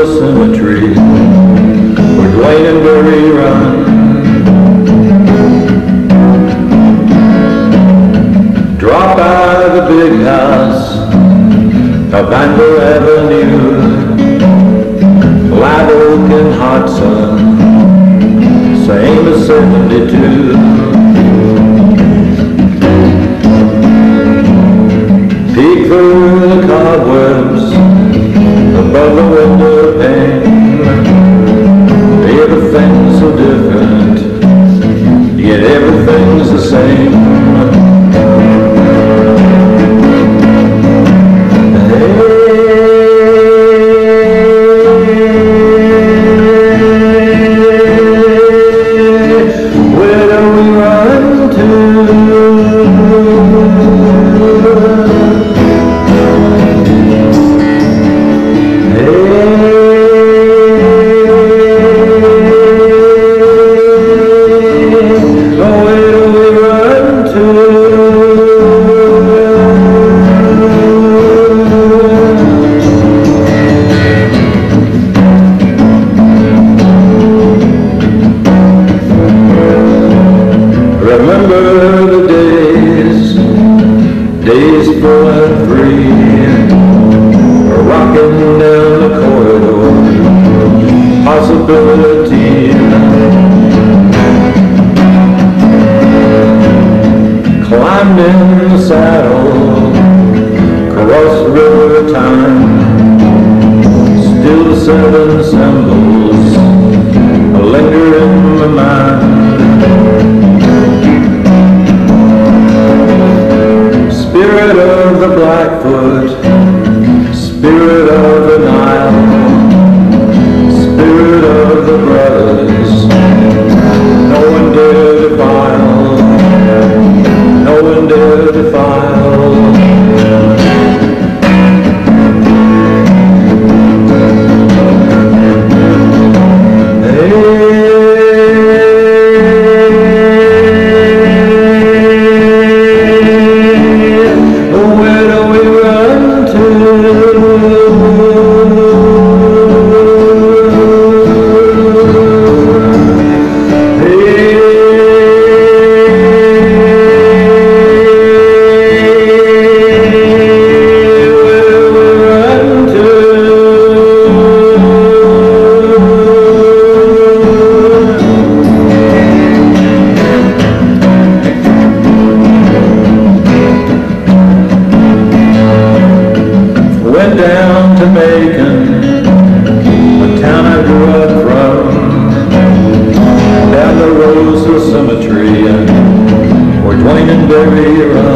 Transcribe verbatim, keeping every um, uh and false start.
Cemetery, where Dwayne and Barry run. Drop by the big house of Vandal Avenue, live oak and hot sun, same as seventy-two. Peek through the cobwebs above the window pane. Everything's so different, yet everything's the same. Remember the days, days full and free, rocking down the corridor, possibility. Climbed in the saddle, cross river time, still the seven symbols linger in my mind. Spirit of the Blackfoot, spirit of the Nile, spirit of the brothers, no one dare defile, no one dare defile. Went down to Macon, the town I grew up from, down the Roseville Cemetery, where Dwayne and Barry run.